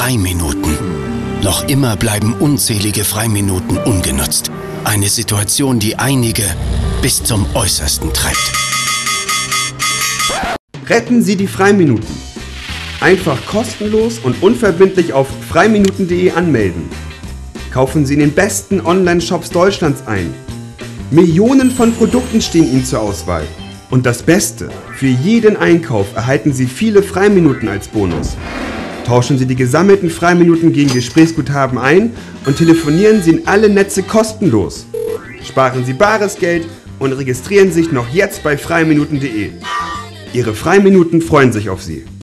Freiminuten. Noch immer bleiben unzählige Freiminuten ungenutzt. Eine Situation, die einige bis zum Äußersten treibt. Retten Sie die Freiminuten. Einfach kostenlos und unverbindlich auf freiminuten.de anmelden. Kaufen Sie in den besten Online-Shops Deutschlands ein. Millionen von Produkten stehen Ihnen zur Auswahl. Und das Beste, für jeden Einkauf erhalten Sie viele Freiminuten als Bonus. Tauschen Sie die gesammelten Freiminuten gegen Gesprächsguthaben ein und telefonieren Sie in alle Netze kostenlos. Sparen Sie bares Geld und registrieren sich noch jetzt bei freiminuten.de. Ihre Freiminuten freuen sich auf Sie.